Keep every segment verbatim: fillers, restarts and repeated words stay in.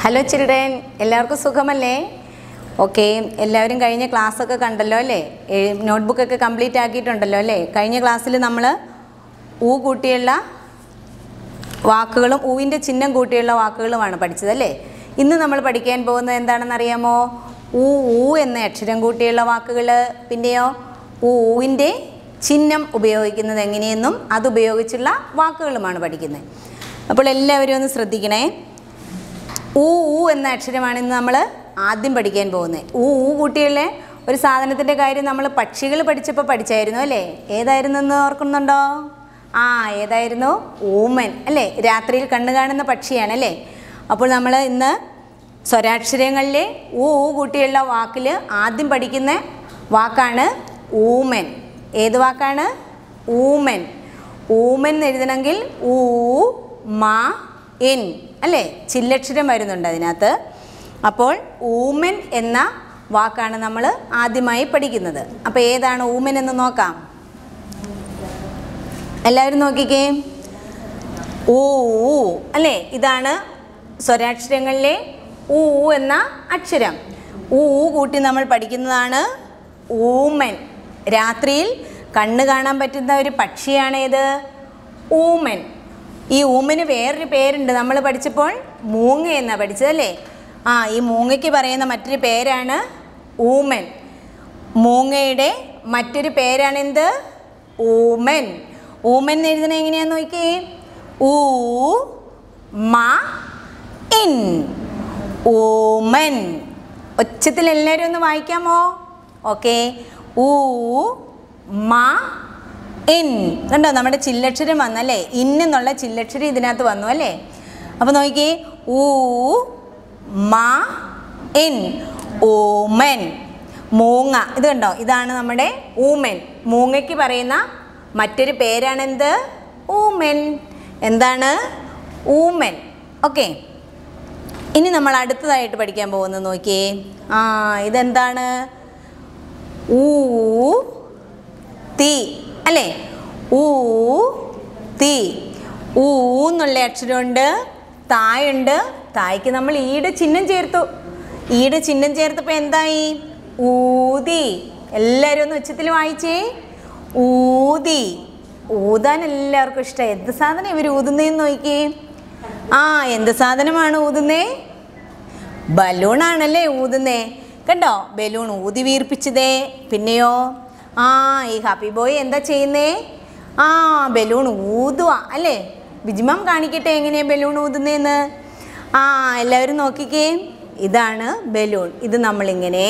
Hello children, എല്ലാവർക്കും സുഖമല്ലേ? Okay, എല്ലാവരും കഴിഞ്ഞ ക്ലാസ് ഒക്കെ കണ്ടല്ലോ അല്ലേ? നോട്ട്ബുക്ക് ഒക്കെ കംപ്ലീറ്റ് ആക്കിയിട്ടുണ്ടല്ലോ അല്ലേ? കഴിഞ്ഞ ക്ലാസ്സിൽ നമ്മൾ ഊ കൂട്ടിയുള്ള വാക്കുകളും ഊവിൻ്റെ ചിഹ്നം കൂട്ടിയുള്ള വാക്കുകളുമാണ് പഠിച്ചത് അല്ലേ? ഇന്ന് നമ്മൾ പഠിക്കാൻ പോകുന്നത് എന്താണെന്ന് അറിയാമോ? ഊ ഊ എന്ന അക്ഷരം കൂട്ടിയുള്ള വാക്കുകൾ, പിന്നെയോ ഊവിൻ്റെ ചിഹ്നം ഉപയോഗിക്കുന്നത് എങ്ങനെയെന്നും അതുപയോഗിച്ചുള്ള വാക്കുകളുമാണ് പഠിക്കുന്നത്. അപ്പോൾ എല്ലാവരും ഒന്ന് ശ്രദ്ധിക്കണേ. ഊ ഊ എന്ന അക്ഷരമാണ് ഇന്ന് നമ്മൾ ആദ്യം പഠിക്കാൻ പോകുന്നത്. ഊ ഊ കൂട്ടിയുള്ള ഒരു സാധനത്തിൻ്റെ കാര്യം നമ്മൾ പക്ഷികൾ പഠിച്ചപ്പോൾ പഠിച്ചായിരുന്നു അല്ലേ? ഏതായിരുന്നു എന്ന് ഓർക്കുന്നുണ്ടോ? ആ ഏതായിരുന്നു? ഊമൻ അല്ലേ? രാത്രിയിൽ കണ്ണു കാണുന്ന പക്ഷിയാണ് അല്ലേ? അപ്പോൾ നമ്മൾ ഇന്ന് സ്വരാക്ഷരങ്ങളിലെ ഊ ഊ കൂട്ടിയുള്ള വാക്കിൽ ആദ്യം പഠിക്കുന്ന വാക്കാണ് ഊമൻ. ഏത് വാക്കാണ്? ഊമൻ. ഊമൻ എന്ന് എഴുതണമെങ്കിൽ ഊ മാ എൻ അല്ലേ? ചില്ലക്ഷരം വരുന്നുണ്ട് അതിനകത്ത്. അപ്പോൾ ഊമൻ എന്ന വാക്കാണ് നമ്മൾ ആദ്യമായി പഠിക്കുന്നത്. അപ്പോൾ ഏതാണ് ഊമൻ എന്ന് നോക്കാം. എല്ലാവരും നോക്കിക്കേ. ഊ അല്ലേ? ഇതാണ് സ്വരാക്ഷരങ്ങളിലെ ഊ എന്ന അക്ഷരം. ഊ കൂട്ടി നമ്മൾ പഠിക്കുന്നതാണ് ഊമൻ. രാത്രിയിൽ കണ്ണ് കാണാൻ പറ്റുന്ന ഒരു പക്ഷിയാണേത്? ഊമൻ. ഈ ഊമന് വേറൊരു പേരുണ്ട്. നമ്മൾ പഠിച്ചപ്പോൾ മൂങ്ങ എന്നാണ് പഠിച്ചതല്ലേ? ആ ഈ മൂങ്ങയ്ക്ക് പറയുന്ന മറ്റൊരു പേരാണ് ഊമൻ. മൂങ്ങയുടെ മറ്റൊരു പേരാണ് എന്ത്? ഊമൻ. ഊമൻ എന്ന് എഴുതണത് എങ്ങനെയാന്ന് നോക്കിയേ. ഊ മാ ഇൻ. ഊമൻ. ഒച്ചത്തിൽ എല്ലാവരും ഒന്ന് വായിക്കാമോ? ഓക്കെ. ഊ മാ ഇൻ. കണ്ടോ, നമ്മുടെ ചില്ലക്ഷരം വന്നല്ലേ? ഇന്നെന്നുള്ള ചില്ലക്ഷരം ഇതിനകത്ത് വന്നു അല്ലേ? അപ്പോൾ നോക്കിയേ. ഊ മാ ഇൻ. ഊമൻ. മൂങ്ങ. ഇത് കണ്ടോ, ഇതാണ് നമ്മുടെ ഊമൻ. മൂങ്ങയ്ക്ക് പറയുന്ന മറ്റൊരു പേരാണെന്ത്? ഊമൻ. എന്താണ്? ഊമൻ. ഓക്കെ. ഇനി നമ്മൾ അടുത്തതായിട്ട് പഠിക്കാൻ പോകുന്നത് നോക്കിയേ. ആ ഇതെന്താണ്? ഊ തീ അല്ലേ? ഊ തീ. ഊ എന്നുള്ള അക്ഷരമുണ്ട്, തായുണ്ട്. തായ്ക്ക് നമ്മൾ ഈടെ ചിഹ്നം ചേർത്തു. ഈടെ ചിഹ്നം ചേർത്തപ്പോൾ എന്തായി? ഊതി. എല്ലാവരും ഒന്ന് ഉച്ചത്തിൽ വായിച്ചേ. ഊതി. ഊതാൻ എല്ലാവർക്കും ഇഷ്ടം. എന്ത് സാധനം ഇവർ ഊതുന്നതെന്ന് നോക്കിയേ. ആ എന്ത് സാധനമാണ് ഊതുന്നേ? ബലൂണാണല്ലേ ഊതുന്നേ. കണ്ടോ, ബലൂൺ ഊതി വീർപ്പിച്ചതേ. പിന്നെയോ ആ ഈ ഹാപ്പി ബോയ് എന്താ ചെയ്യുന്നേ? ആ ബലൂൺ ഊതുക അല്ലേ? ബിജിമാം കാണിക്കട്ടെ എങ്ങനെയാണ് ബലൂൺ ഊതുന്നതെന്ന്. ആ എല്ലാവരും നോക്കിക്കേ. ഇതാണ് ബലൂൺ. ഇത് നമ്മളിങ്ങനെ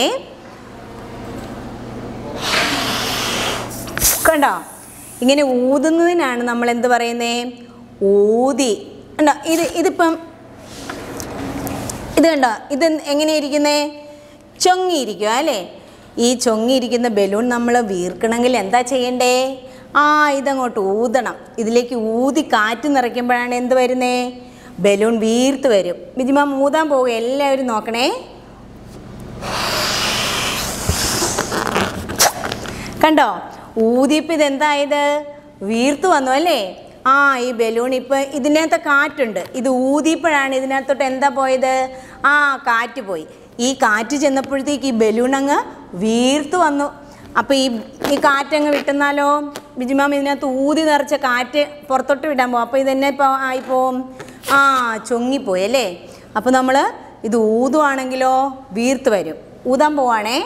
കണ്ടോ, ഇങ്ങനെ ഊതുന്നതിനാണ് നമ്മൾ എന്ത് പറയുന്നേ? ഊതി. കണ്ടോ, ഇത് ഇതിപ്പം ഇത് കണ്ടോ, ഇത് എങ്ങനെയിരിക്കുന്നേ? ചൊങ്ങിയിരിക്കുക അല്ലേ? ഈ ചൊങ്ങിയിരിക്കുന്ന ബലൂൺ നമ്മൾ വീർക്കണമെങ്കിൽ എന്താ ചെയ്യണ്ടേ? ആ ഇതങ്ങോട്ട് ഊതണം. ഇതിലേക്ക് ഊതി കാറ്റ് നിറയ്ക്കുമ്പോഴാണ് എന്ത് വരുന്നേ? ബലൂൺ വീർത്ത് വരും. ബിജിമാം ഊതാൻ പോകുക. എല്ലാവരും നോക്കണേ. കണ്ടോ, ഊതിയപ്പോൾ ഇതെന്തായത്? വീർത്ത് വന്നു അല്ലേ? ആ ഈ ബലൂൺ ഇപ്പം ഇതിനകത്ത് കാറ്റുണ്ട്. ഇത് ഊതിയപ്പോഴാണ് ഇതിനകത്തോട്ട് എന്താ പോയത്? ആ കാറ്റ് പോയി. ഈ കാറ്റ് ചെന്നപ്പോഴത്തേക്ക് ഈ ബലൂൺ അങ്ങ് വീർത്ത് വന്നു. അപ്പോൾ ഈ ഈ കാറ്റങ്ങ് വിട്ടുന്നാലോ? ബിജിമാം ഇതിനകത്ത് ഊതി നിറച്ച കാറ്റ് പുറത്തോട്ട് വിടാൻ പോകും. അപ്പോൾ ഇതെന്നെ ഇപ്പോൾ ആയിപ്പോവും. ആ ചൊങ്ങിപ്പോയി അല്ലേ? അപ്പോൾ നമ്മൾ ഇത് ഊതുവാണെങ്കിലോ വീർത്ത് വരും. ഊതാൻ പോവാണേ.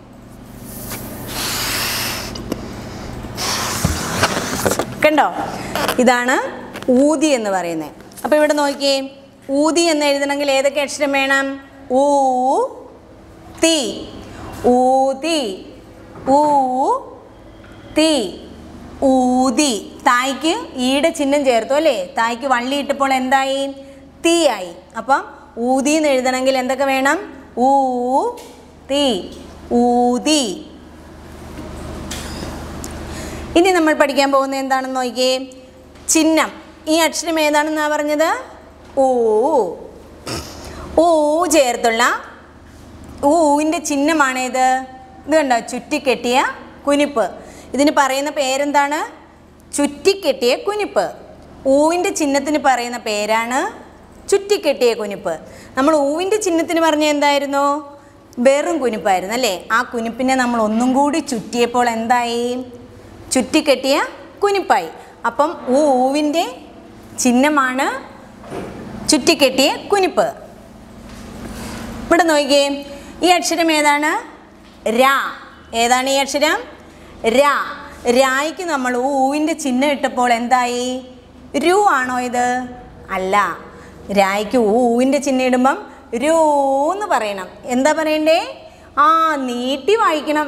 കണ്ടോ, ഇതാണ് ഊതി എന്ന് പറയുന്നത്. അപ്പോൾ ഇവിടെ നോക്കിയേ. ഊതി എന്ന് എഴുതണമെങ്കിൽ ഏതൊക്കെ അക്ഷരം വേണം? ഊ തീ. ഊതി. ഊ തീ. ഊതി. തായ്ക്ക് ഈടെ ചിഹ്നം ചേർത്തു അല്ലേ? തായ്ക്ക് വള്ളി ഇട്ടപ്പോൾ എന്തായി? തീ ആയി. അപ്പം ഊതി എന്ന് എഴുതണമെങ്കിൽ എന്തൊക്കെ വേണം? ഊ തീ. ഊതി. ഇനി നമ്മൾ പഠിക്കാൻ പോകുന്നത് എന്താണെന്ന് നോക്കിയേ. ചിഹ്നം. ഈ അക്ഷരം ഏതാണെന്നാ പറഞ്ഞത്? ഊ. ഊ ചേർത്തുള്ള ഊവിൻ്റെ ചിഹ്നമാണേത്? ഇത് കണ്ടോ, ചുറ്റിക്കെട്ടിയ കുനിപ്പ്. ഇതിന് പറയുന്ന പേരെന്താണ്? ചുറ്റിക്കെട്ടിയ കുനിപ്പ്. ഊവിൻ്റെ ചിഹ്നത്തിന് പറയുന്ന പേരാണ് ചുറ്റിക്കെട്ടിയ കുനിപ്പ്. നമ്മൾ ഊവിൻ്റെ ചിഹ്നത്തിന് പറഞ്ഞ എന്തായിരുന്നു? വെറും കുനിപ്പായിരുന്നു അല്ലേ? ആ കുനിപ്പിനെ നമ്മൾ ഒന്നും കൂടി ചുറ്റിയപ്പോൾ എന്തായി? ചുറ്റിക്കെട്ടിയ കുനിപ്പായി. അപ്പം ഊ ഊവിൻ്റെ ചിഹ്നമാണ് ചുറ്റിക്കെട്ടിയ കുനിപ്പ്. ഇവിടെ നോക്കിയേ, ഈ അക്ഷരം ഏതാണ്? രാ. ഏതാണ് ഈ അക്ഷരം? രാ. രായ്ക്ക് നമ്മൾ ഊവിൻ്റെ ചിഹ്നം ഇട്ടപ്പോൾ എന്തായി? രു ആണോ ഇത്? അല്ല. രായ്ക്ക് ഊവിൻ്റെ ചിഹ്നം ഇടുമ്പം രൂ എന്ന് പറയണം. എന്താ പറയണ്ടേ? ആ നീട്ടി വായിക്കണം.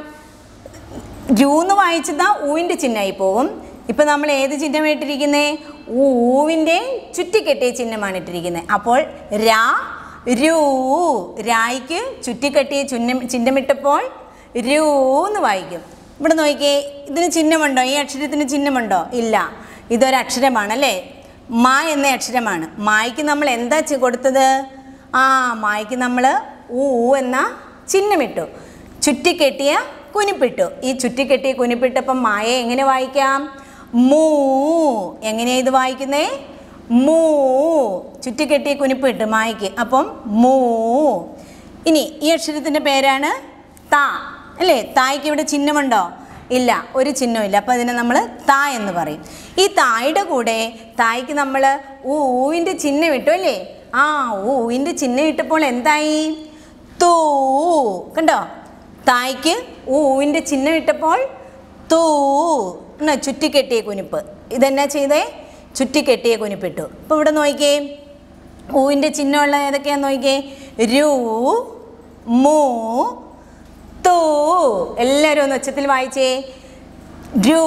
രൂന്ന് വായിച്ചതാ ഊവിൻ്റെ ചിഹ്നമായി പോവും. ഇപ്പം നമ്മൾ ഏത് ചിഹ്നം ഇട്ടിരിക്കുന്നേ? ഊവിൻ്റെ ചുറ്റിക്കെട്ടിയ ചിഹ്നമാണ് ഇട്ടിരിക്കുന്നത്. അപ്പോൾ രാ രൂ. രായ്ക്ക് ചുറ്റിക്കെട്ടിയ ചിഹ്നം ചിഹ്നമിട്ടപ്പോൾ രൂ എന്ന് വായിക്കും. ഇവിടെ നോക്കിയേ, ഇതിന് ചിഹ്നമുണ്ടോ? ഈ അക്ഷരത്തിന് ചിഹ്നമുണ്ടോ? ഇല്ല. ഇതൊരക്ഷരമാണല്ലേ? മാ എന്ന അക്ഷരമാണ്. മായ്ക്ക് നമ്മൾ എന്താ കൊടുത്തത്? ആ മായ്ക്ക് നമ്മൾ ഊ എന്ന ചിഹ്നമിട്ടു, ചുറ്റിക്കെട്ടിയ കുനിപ്പിട്ടു. ഈ ചുറ്റിക്കെട്ടിയ കുനിപ്പിട്ടപ്പം മായെ എങ്ങനെ വായിക്കാം? മൂ. എങ്ങനെയാണ് ഇത് വായിക്കുന്നേ? മൂ. ചുറ്റിക്കെട്ടിയ കുനിപ്പിട്ട് മായ്ക്ക്. അപ്പം മൂ. ഇനി ഈ അക്ഷരത്തിൻ്റെ പേരാണ് താ അല്ലേ? തായ്ക്ക് ഇവിടെ ചിഹ്നമുണ്ടോ? ഇല്ല, ഒരു ചിഹ്നമില്ല. അപ്പോൾ അതിനെ നമ്മൾ താ എന്ന് പറയും. ഈ തായുടെ കൂടെ തായ്ക്ക് നമ്മൾ ഊവിൻ്റെ ചിഹ്നം ഇട്ടു അല്ലേ? ആ ഊവിൻ്റെ ചിഹ്നം ഇട്ടപ്പോൾ എന്തായി? തൂ. കണ്ടോ? തായ്ക്ക് ഊവിൻ്റെ ചിഹ്നം ഇട്ടപ്പോൾ തൂ എന്നാ ചുറ്റിക്കെട്ടിയ കുനിപ്പ്. ഇതെന്നാ ചെയ്തേ? ചുറ്റിക്കെട്ടിയ കുനിപ്പിട്ടു. ഇപ്പോൾ ഇവിടെ നോക്കിയേ, ഊവിൻ്റെ ചിഹ്നമുള്ള ഏതൊക്കെയാണെന്ന് നോക്കിയേ. രു, മൂ, തൂ. എല്ലാവരും ഒന്ന് ഉച്ചത്തിൽ വായിച്ചേ. രു,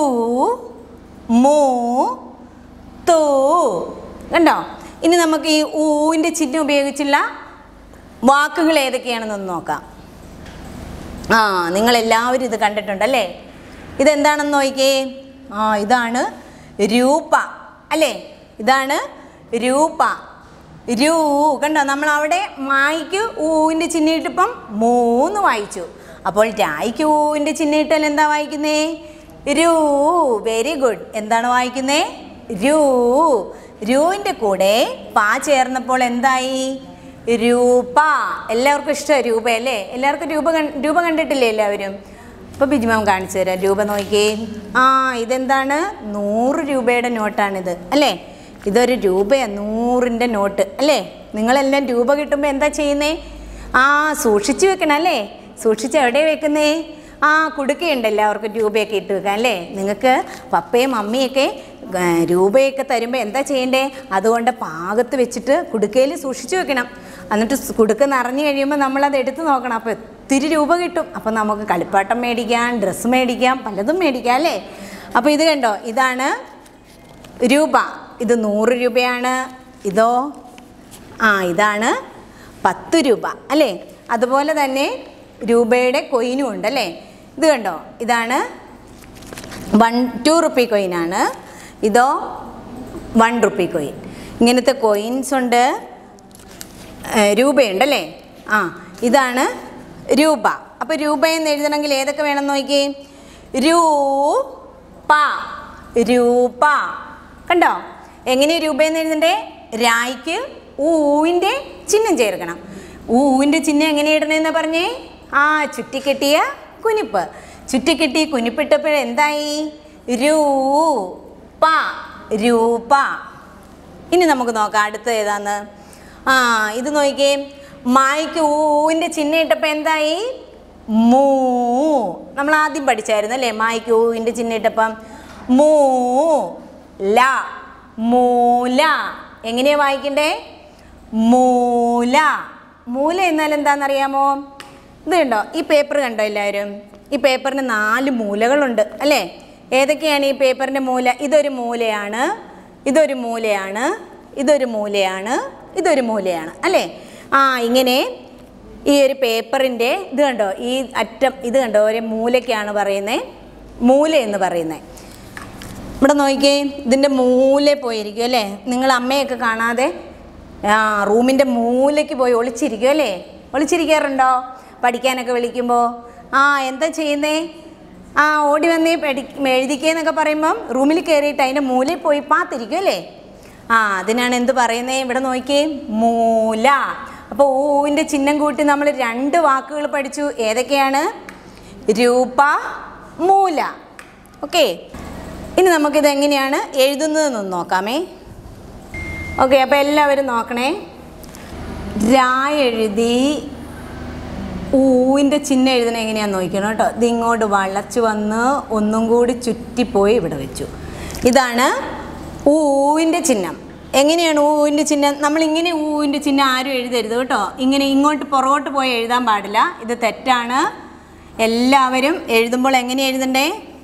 മൂ, തൂ. കണ്ടോ? ഇനി നമുക്ക് ഈ ഊവിൻ്റെ ചിഹ്നം ഉപയോഗിച്ചുള്ള വാക്കുകൾ ഏതൊക്കെയാണെന്നൊന്ന് നോക്കാം. ആ നിങ്ങളെല്ലാവരും ഇത് കണ്ടിട്ടുണ്ടല്ലേ? ഇതെന്താണെന്ന് നോക്കിയേ. ആ ഇതാണ് രൂപ അല്ലേ? ഇതാണ് രൂപ. രൂ. കണ്ടോ? നമ്മളവിടെ മായ്ക്ക് ഊവിൻ്റെ ചിഹ്നം ഇട്ടിപ്പം മൂന്ന് വായിച്ചു. അപ്പോൾ രായ്ക്ക് ഊവിൻ്റെ ചിഹ്നം ഇട്ടാൽ എന്താ വായിക്കുന്നേ? രൂ. Very good. എന്താണ് വായിക്കുന്നേ? രൂ. രൂവിൻ്റെ കൂടെ പാ ചേർന്നപ്പോൾ എന്തായി? രൂപ. എല്ലാവർക്കും ഇഷ്ടമാണ് രൂപ അല്ലേ? എല്ലാവർക്കും രൂപ രൂപ കണ്ടിട്ടില്ലേ എല്ലാവരും? അപ്പോൾ ബിജുമാം കാണിച്ചു തരാം. രൂപ നോക്കിയേ. ആ ഇതെന്താണ്? നൂറ് രൂപയുടെ നോട്ടാണിത് അല്ലേ? ഇതൊരു രൂപയാണ്, നൂറിൻ്റെ നോട്ട് അല്ലേ? നിങ്ങളെല്ലാം രൂപ കിട്ടുമ്പോൾ എന്താ ചെയ്യുന്നേ? ആ സൂക്ഷിച്ച് വെക്കണം അല്ലേ? സൂക്ഷിച്ച് എവിടെ വെക്കുന്നേ? ആ കുടുക്കയുണ്ട് എല്ലാവർക്കും രൂപയൊക്കെ ഇട്ട് വെക്കാൻ അല്ലേ? നിങ്ങൾക്ക് പപ്പയും മമ്മിയൊക്കെ രൂപയൊക്കെ തരുമ്പോൾ എന്താ ചെയ്യണ്ടേ? അതുകൊണ്ട് പാകത്ത് വെച്ചിട്ട് കുടുക്കയിൽ സൂക്ഷിച്ച് വെക്കണം. എന്നിട്ട് കുടുക്ക നിറഞ്ഞു കഴിയുമ്പോൾ നമ്മളത് എടുത്ത് നോക്കണം. അപ്പോൾ ഒത്തിരി രൂപ കിട്ടും. അപ്പോൾ നമുക്ക് കളിപ്പാട്ടം മേടിക്കാം, ഡ്രസ്സ് മേടിക്കാം, പലതും മേടിക്കാം അല്ലേ? അപ്പോൾ ഇത് കണ്ടോ, ഇതാണ് രൂപ. ഇത് നൂറ് രൂപയാണ്. ഇതോ ആ ഇതാണ് പത്ത് രൂപ അല്ലേ? അതുപോലെ തന്നെ രൂപയുടെ കൊയിനും ഉണ്ടല്ലേ? ഇത് കണ്ടോ, ഇതാണ് വൺ ടു റുപ്പി കൊയിനാണ്. ഇതോ വൺ റുപ്പി കൊയിൻ. ഇങ്ങനത്തെ കൊയിൻസ് ഉണ്ട്, രൂപയുണ്ടല്ലേ? ആ ഇതാണ് രൂപ. അപ്പോൾ രൂപ എന്ന് എഴുതണമെങ്കിൽ ഏതൊക്കെ വേണമെന്ന് നോക്കിയേ. രൂപ. രൂപ. കണ്ടോ? എങ്ങനെയാണ് രൂപയെന്ന് എഴുതണ്ടേ? രായ്ക്ക് ഊവിൻ്റെ ചിഹ്നം ചേർക്കണം. ഊവിൻ്റെ ചിഹ്നം എങ്ങനെ ഇടണമെന്ന് പറഞ്ഞേ? ആ ചുറ്റിക്കെട്ടിയ കുനിപ്പ്. ചുറ്റിക്കെട്ടി കുനിപ്പിട്ടപ്പോഴെന്തായി? രൂപ. രൂപ. ഇനി നമുക്ക് നോക്കാം അടുത്ത ഏതാന്ന്. ആ ഇത് നോക്കിയേ. മായ്ക്ക് ഊവിൻ്റെ ചിഹ്നം ഇട്ടപ്പോൾ എന്തായി? മൂ. നമ്മൾ ആദ്യം പഠിച്ചായിരുന്നു അല്ലേ? മായ്ക്ക് ഊവിൻ്റെ ചിഹ്നം ഇട്ടപ്പം മൂ ല. മൂല. എങ്ങനെയാണ് വായിക്കണ്ടേ? മൂല. മൂല എന്നാൽ എന്താണെന്നറിയാമോ? ഇത് കണ്ടോ, ഈ പേപ്പർ കണ്ടോ എല്ലാവരും? ഈ പേപ്പറിന് നാല് മൂലകളുണ്ട് അല്ലേ? ഏതൊക്കെയാണ് ഈ പേപ്പറിൻ്റെ മൂല? ഇതൊരു മൂലയാണ്, ഇതൊരു മൂലയാണ്, ഇതൊരു മൂലയാണ്, ഇതൊരു മൂലയാണ് അല്ലേ? ആ ഇങ്ങനെ ഈ ഒരു പേപ്പറിൻ്റെ ഇത് കണ്ടോ, ഈ അറ്റം ഇത് കണ്ടോ, ഒരു മൂലയ്ക്കാണ് പറയുന്നത് മൂല എന്ന് പറയുന്നത്. ഇവിടെ നോക്കിയേ, ഇതിൻ്റെ മൂല പോയിരിക്കും അല്ലേ? നിങ്ങൾ അമ്മയൊക്കെ കാണാതെ ആ റൂമിൻ്റെ മൂലയ്ക്ക് പോയി ഒളിച്ചിരിക്കും അല്ലേ? ഒളിച്ചിരിക്കാറുണ്ടോ പഠിക്കാനൊക്കെ വിളിക്കുമ്പോൾ? ആ എന്താ ചെയ്യുന്നേ? ആ ഓടി വന്നേ പഠി എഴുതിക്കേന്നൊക്കെ പറയുമ്പം റൂമിൽ കയറിയിട്ട് അതിൻ്റെ മൂലയിൽ പോയി പാത്തിരിക്കും അല്ലേ? ആ അതിനാണ് എന്ത് പറയുന്നത്? ഇവിടെ നോക്കിയേ, മൂല. അപ്പോൾ ഊവിൻ്റെ ചിഹ്നം കൂട്ടി നമ്മൾ രണ്ട് വാക്കുകൾ പഠിച്ചു. ഏതൊക്കെയാണ്? രൂപ, മൂല. ഓക്കെ, ഇനി നമുക്കിത് എങ്ങനെയാണ് എഴുതുന്നതെന്ന് നോക്കാമേ. ഓക്കെ, അപ്പോൾ എല്ലാവരും നോക്കണേ. രാ എഴുതി ഊവിൻ്റെ ചിഹ്നം എഴുതണത് എങ്ങനെയാണെന്ന് നോക്കണം കേട്ടോ. ഇത് ഇങ്ങോട്ട് വളച്ച് വന്ന് ഒന്നും കൂടി ചുറ്റിപ്പോയി ഇവിടെ വെച്ചു. ഇതാണ് ഊവിൻ്റെ ചിഹ്നം. എങ്ങനെയാണ് ഊവിൻ്റെ ചിഹ്നം? നമ്മളിങ്ങനെ ഊവിൻ്റെ ചിഹ്നം ആരും എഴുതരുത് കേട്ടോ. ഇങ്ങനെ ഇങ്ങോട്ട് പുറകോട്ട് പോയി എഴുതാൻ പാടില്ല. ഇത് തെറ്റാണ്. എല്ലാവരും എഴുതുമ്പോൾ എങ്ങനെ എഴുതണ്ടേ?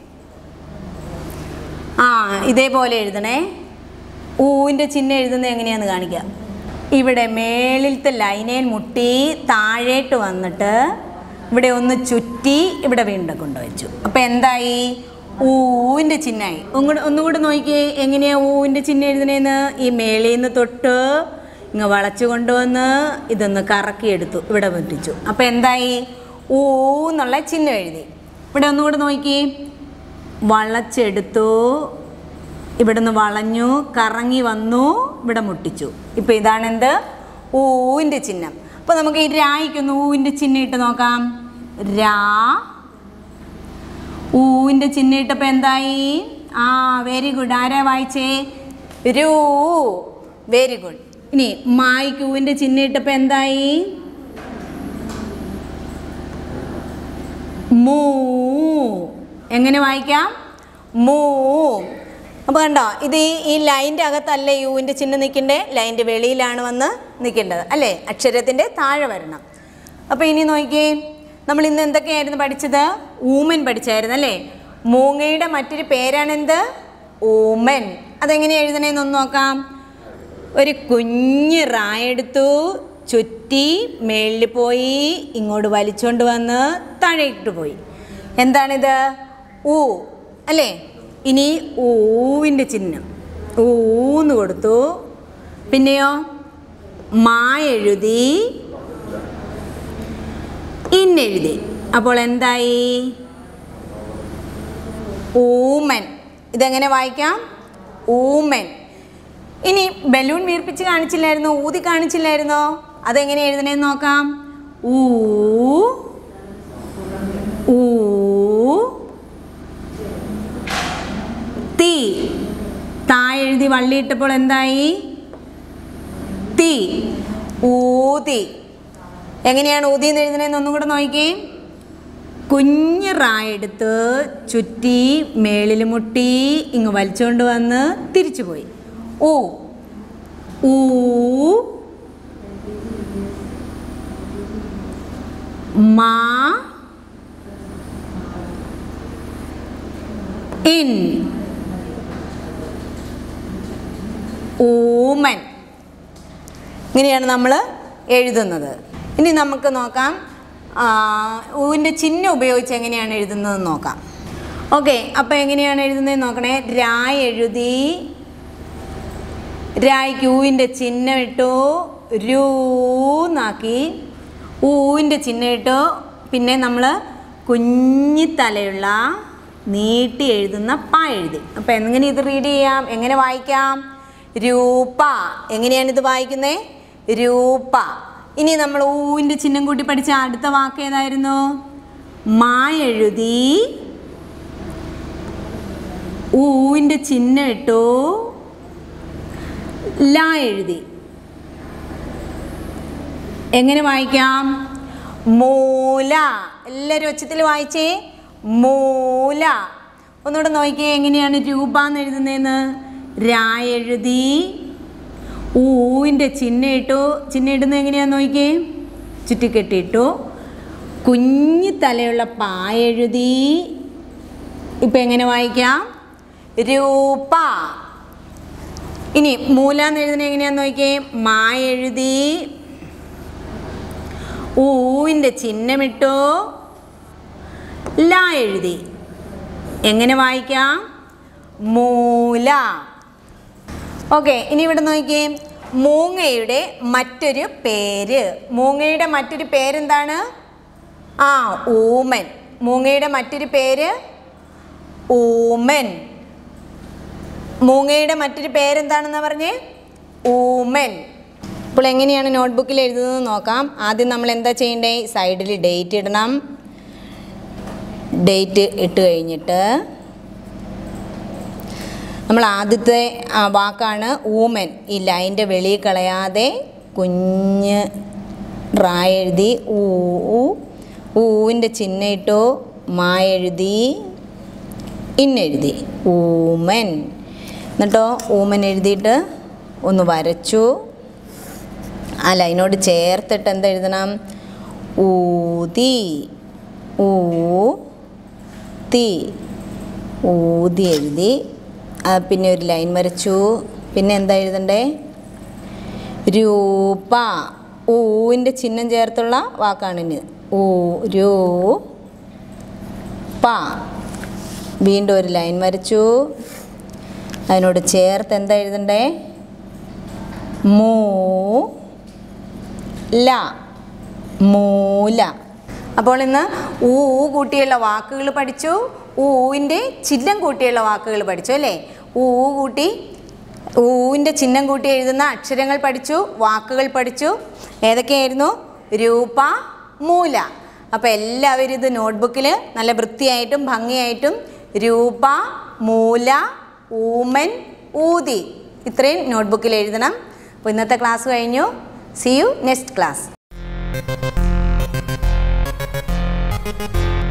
ആ ഇതേപോലെ എഴുതണേ. ഊവിൻ്റെ ചിഹ്നം എഴുതുന്നത് എങ്ങനെയാണെന്ന് കാണിക്കാം. ഇവിടെ മേളിലത്തെ ലൈനയിൽ മുട്ടി താഴേട്ട് വന്നിട്ട് ഇവിടെ ഒന്ന് ചുറ്റി ഇവിടെ വീണ്ടും കൊണ്ടുവച്ചു. അപ്പോൾ എന്തായി? ഊവിൻ്റെ ചിഹ്നമായി. ഒന്നുകൂടെ ഒന്നുകൂടെ നോക്കിയേ, എങ്ങനെയാണ് ഊവിൻ്റെ ചിഹ്നം എഴുതണേന്ന്? ഈ മേളിൽ നിന്ന് തൊട്ട് ഇങ്ങ് വളച്ചു കൊണ്ടുവന്ന് ഇതൊന്ന് കറക്കിയെടുത്തു, ഇവിടെ മുട്ടിച്ചു. അപ്പോൾ എന്തായി? ഊ എന്നുള്ള ചിഹ്നം എഴുതി. ഇവിടെ ഒന്നുകൂടെ നോക്കി, വളച്ചെടുത്തു, ഇവിടെ നിന്ന് വളഞ്ഞു, കറങ്ങി വന്നു, ഇവിടെ മുട്ടിച്ചു. ഇപ്പോൾ ഇതാണ് എന്ത്? ഊവിൻ്റെ ചിഹ്നം. അപ്പോൾ നമുക്ക് ഈ രായ്ക്കൊന്ന് ഊവിൻ്റെ ചിഹ്നം ഇട്ട് നോക്കാം. രാ, ഊവിൻ്റെ ചിഹ്നം ഇട്ടപ്പോൾ എന്തായി? ആ വെരി ഗുഡ്. ആരാ വായിച്ചേ? രൂ. Very good. ഇനി മായ്ക്ക് ഊവിൻ്റെ ചിഹ്നം ഇട്ടപ്പോൾ എന്തായി? മൂ. എങ്ങനെ വായിക്കാം? മൂ. അപ്പോൾ കണ്ടോ, ഇത് ഈ ലൈൻ്റെ അകത്തല്ല യൂവിൻ്റെ ചിഹ്നം നിൽക്കേണ്ടത്, ലൈൻ്റെ വെളിയിലാണ് വന്ന് നിൽക്കേണ്ടത് അല്ലേ? അക്ഷരത്തിൻ്റെ താഴെ വരണം. അപ്പോൾ ഇനി നോക്കിയേ, നമ്മൾ ഇന്ന് എന്തൊക്കെയായിരുന്നു പഠിച്ചത്? ഊമൻ പഠിച്ചായിരുന്നു അല്ലേ? മൂങ്ങയുടെ മറ്റൊരു പേരാണെന്ത്? ഊമൻ. അതെങ്ങനെ എഴുതണേന്നൊന്ന് നോക്കാം. ഒരു കുഞ്ഞ് റായെടുത്തു, ചുറ്റി മേളിൽ പോയി, ഇങ്ങോട്ട് വലിച്ചുകൊണ്ട് വന്ന് താഴേട്ട് പോയി. എന്താണിത്? ഊ അല്ലേ? ഇനി ഊവിൻ്റെ ചിഹ്നം ഊന്ന് കൊടുത്തു. പിന്നെയോ മാ എഴുതി, ഇന്നെഴുതി. അപ്പോൾ എന്തായി? ഊമൻ. ഇതെങ്ങനെ വായിക്കാം? ഊമൻ. ഇനി ബലൂൺ വീർപ്പിച്ച് കാണിച്ചില്ലായിരുന്നോ? ഊതി കാണിച്ചില്ലായിരുന്നോ? അതെങ്ങനെ എഴുതണേന്ന് നോക്കാം. ഊ ഊ തീ. താ എഴുതി വള്ളിയിട്ടപ്പോൾ എന്തായി? തീ. ഊതി. എങ്ങനെയാണ് ഊതി എന്ന് എഴുതണേന്ന് ഒന്നും കൂടെ നോക്കിയേ. കുഞ്ഞ് റായെടുത്ത് ചുറ്റി മേളിൽ മുട്ടി ഇങ്ങ് വലിച്ചുകൊണ്ട് വന്ന് തിരിച്ചു പോയി. ഊ ഊ മാ ഇൻ. ഊമൻ. ഇങ്ങനെയാണ് നമ്മൾ എഴുതുന്നത്. ഇനി നമുക്ക് നോക്കാം ഊവിൻ്റെ ചിഹ്നം ഉപയോഗിച്ച് എങ്ങനെയാണ് എഴുതുന്നതെന്ന് നോക്കാം. ഓക്കെ, അപ്പോൾ എങ്ങനെയാണ് എഴുതുന്നതെന്ന് നോക്കണേ. രാ എഴുതി, രായ്ക്ക് ഊവിൻ്റെ ചിഹ്നം ഇട്ടു, രൂന്നാക്കി, ഊവിൻ്റെ ചിഹ്നം ഇട്ടു. പിന്നെ നമ്മൾ കുഞ്ഞിത്തലയുള്ള നീട്ടി എഴുതുന്ന പ എഴുതി. അപ്പോൾ എങ്ങനെ ഇത് റീഡ് ചെയ്യാം? എങ്ങനെ വായിക്കാം? രൂപ. എങ്ങനെയാണിത് വായിക്കുന്നത്? രൂപ. ഇനി നമ്മൾ ഊവിൻ്റെ ചിഹ്നം കൂട്ടി പഠിച്ച അടുത്ത വാക്ക് ഏതായിരുന്നു? മാ എഴുതി, ഊവിൻ്റെ ചിഹ്നം ഇട്ടു, ല എഴുതി. എങ്ങനെ വായിക്കാം? മൂല. എല്ലാവരും ഒച്ചത്തിൽ വായിച്ചേ. മൂല. ഒന്നുകൂടെ നോക്കിയേ, എങ്ങനെയാണ് രൂപ എന്ന് എഴുതുന്നതെന്ന്. രാ എഴുതി, ഊവിൻ്റെ ചിഹ്നം ഇട്ടു. ചിഹ്നം ഇടുന്നത് എങ്ങനെയാണെന്ന് നോക്കിയേ. ചുറ്റിക്കെട്ടിട്ടു. കുഞ്ഞി തലയുള്ള പാ എഴുതി. ഇപ്പം എങ്ങനെ വായിക്കാം? രൂപ. ഇനി മൂല എന്ന് എഴുതുന്നത് എങ്ങനെയാണെന്ന് നോക്കിയേ. മാ എഴുതി, ഊവിൻ്റെ ചിഹ്നമിട്ടു, ല എഴുതി. എങ്ങനെ വായിക്കാം? മൂല. ഓക്കെ, ഇനി ഇവിടെ നോക്കിയേ. മൂങ്ങയുടെ മറ്റൊരു പേര്. മൂങ്ങയുടെ മറ്റൊരു പേരെന്താണ്? ആ ഊമൻ. മൂങ്ങയുടെ മറ്റൊരു പേര് ഊമൻ. മൂങ്ങയുടെ മറ്റൊരു പേരെന്താണെന്ന് പറഞ്ഞേ? ഊമൻ. അപ്പോൾ എങ്ങനെയാണ് നോട്ട്ബുക്കിൽ എഴുതുന്നത് നോക്കാം. ആദ്യം നമ്മൾ എന്താ ചെയ്യേണ്ടേ? സൈഡിൽ ഡേറ്റ് ഇടണം. ഡേറ്റ് ഇട്ട് കഴിഞ്ഞിട്ട് നമ്മൾ ആദ്യത്തെ വാക്കാണ് ഊമൻ. ഈ ലൈൻ്റെ വെളിയിൽ കളയാതെ കുഞ്ഞ് റാ എഴുതി, ഊ ഊവിൻ്റെ ചിഹ്നം ഇട്ടു, മാ എഴുതി, ഇന്നെഴുതി, ഊമൻ. എന്നിട്ടോ ഊമൻ എഴുതിയിട്ട് ഒന്ന് വരച്ചു. ആ ലൈനോട് ചേർത്തിട്ട് എന്താ എഴുതണം? ഊതി, ഊ തി, ഊതി എഴുതി. പിന്നെ ഒരു ലൈൻ വരച്ചു. പിന്നെ എന്താ എഴുതണ്ടേ? രൂപ. ഊവിൻ്റെ ചിഹ്നം ചേർത്തുള്ള വാക്കാണിന്. ഊ രൂ പ. വീണ്ടും ഒരു ലൈൻ വരച്ചു. അതിനോട് ചേർത്ത് എന്താ എഴുതണ്ടേ? മൂ ല, മൂല. അപ്പോൾ ഇന്ന് ഊ ഊ കൂട്ടിയുള്ള വാക്കുകൾ പഠിച്ചു. ഊവിൻ്റെ ചിഹ്നം കൂട്ടിയുള്ള വാക്കുകൾ പഠിച്ചു അല്ലേ? ഊ ഊ കൂട്ടി ഊവിൻ്റെ ചിഹ്നം കൂട്ടി എഴുതുന്ന അക്ഷരങ്ങൾ പഠിച്ചു, വാക്കുകൾ പഠിച്ചു. ഏതൊക്കെയായിരുന്നു? രൂപ, മൂല. അപ്പോൾ എല്ലാവരും ഇത് നോട്ട്ബുക്കിൽ നല്ല വൃത്തിയായിട്ടും ഭംഗിയായിട്ടും രൂപ, മൂല, ഊമൻ, ഊതി ഇത്രയും നോട്ട്ബുക്കിൽ എഴുതണം. അപ്പോൾ ഇന്നത്തെ ക്ലാസ് കഴിഞ്ഞു. See you next class.